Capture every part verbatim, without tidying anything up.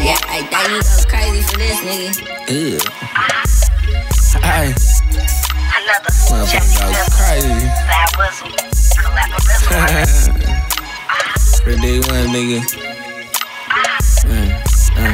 Yeah, I thought you go crazy for this nigga. Ew. Hey. Motherfucker go crazy. Pretty one nigga. Mm, mm.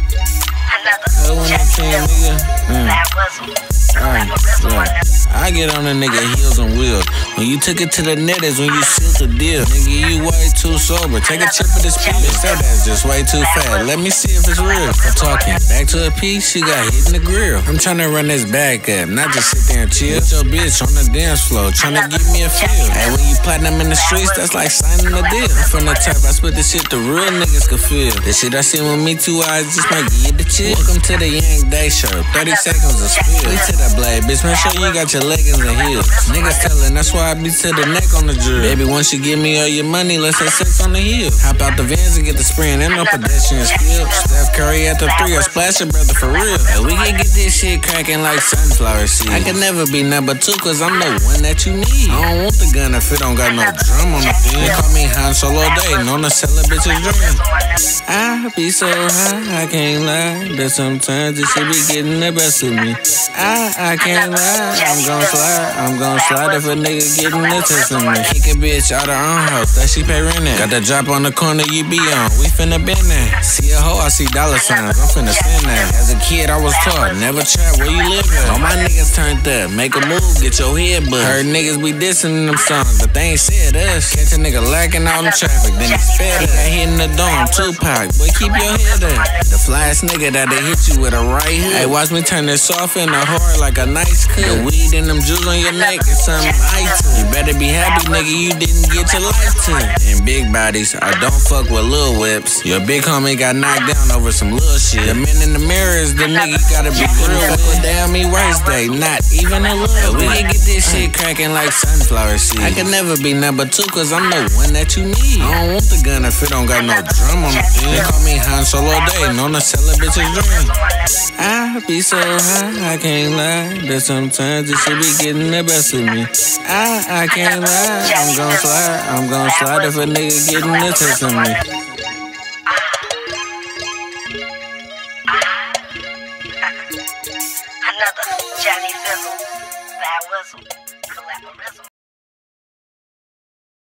That one I'm saying, nigga. Mm. Alright, look. I get on a nigga heels and wheels. When you took it to the net is when you sealed the deal. Nigga, you way too sober. Take a chip of this pill. That that's just way too fat. Let me see if it's real. I'm talking back to a piece, she got hit in the grill. I'm trying to run this back up, not just sit there and chill. With your bitch on the dance floor, trying to give me a feel. Hey, when you platinum in the streets, that's like signing a deal. I'm from the type, I spit the shit the real niggas could feel. The shit I seen with me two eyes just might give you the chill. Welcome to the Yang Day Show. thirty seconds of spill. We to the blade, bitch, make sure you got your leggings and heels. Niggas tellin', that's why I be to the neck on the drill. Baby, once you give me all your money, let's have sex on the hill. Hop out the Vans and get the sprint, ain't no pedestrian skill. Steph Curry at the three, I splash your brother for real. Hey, we can get this shit cracking like sunflower seeds. I can never be number two, cause I'm the one that you need. I don't want the gun if it don't got no drum on the thing. They call me Han Solo Day, known to sell a bitch's dream. I be so high, I can't lie, but sometimes this shit be getting the best of me. I, I can't lie, I'm gon' slide, I'm gon' slide if a nigga getting the test of me. Kick a bitch out her own house, that she pay rent in. Got the drop on the corner you be on, we finna bend that. See a hoe, I see dollar signs, I'm finna spend that. As a kid, I was taught, never trap where you live at. All my niggas turned up, make a move, get your head buzzed. Heard niggas be dissing them songs, but they ain't said us. Catch a nigga lacking out in traffic, then he sped up. Got hit in the dome, Tupac, boy, keep your head up. The flyest nigga that they hit you with a right hook. Hey, watch me turn this off in the hard like a nice cut. The weed and them jewels on your neck is something I took. You better be happy, nigga, you didn't get your life took. In big bodies, I don't fuck with little whips. Your big homie got knocked down over some little shit. The man in the mirror is the nigga you gotta be real with. Damn me worst day, not even a little. We can get this shit cracking like sunflower seeds. I can never be number two, cause I'm the one that you need. I don't want the gun if it don't got no drum on the thing. They call me Han Solo Day, known to sell a bitch's dream. I be so high, I can't lie, but sometimes this shit be getting the best of me. I, I can't lie, I'm gon' slide, I'm gon' slide if a nigga getting the test of me. Another Johnny Fizzle, that whistle.